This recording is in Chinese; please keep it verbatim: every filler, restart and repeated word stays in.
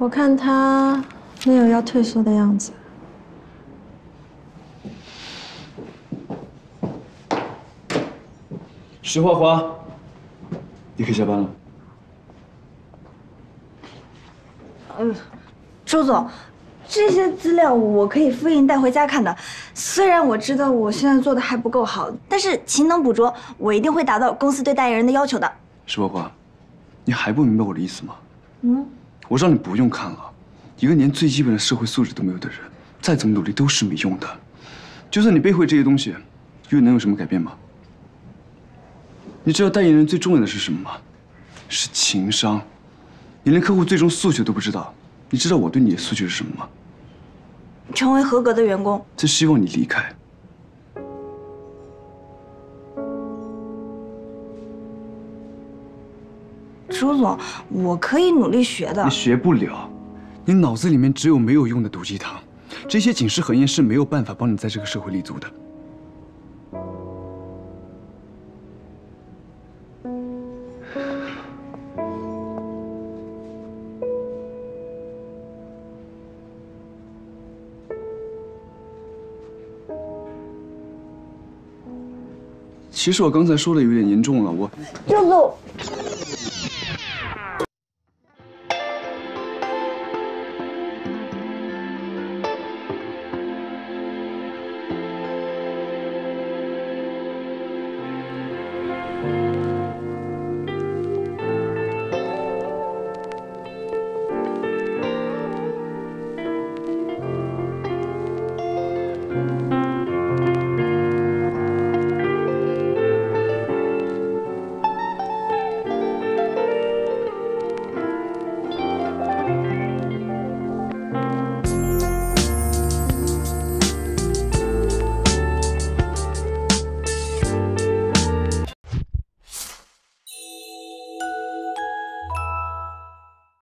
我看他没有要退缩的样子。 石花花，你可以下班了。 嗯，周总，这些资料我可以复印带回家看的。虽然我知道我现在做的还不够好，但是勤能补拙，我一定会达到公司对代言人的要求的。 石花花，你还不明白我的意思吗？ 嗯， 我让你不用看了。一个连最基本的社会素质都没有的人，再怎么努力都是没用的。就算你背会这些东西，又能有什么改变吗？你知道代言人最重要的是什么吗？是情商。你连客户最终诉求都不知道，你知道我对你的诉求是什么吗？ 成为合格的员工。 就希望你离开。 周总，我可以努力学的。 你学不了，你脑子里面只有没有用的毒鸡汤，这些警示核验是没有办法帮你在这个社会立足的。其实我刚才说的有点严重了，我。 周总，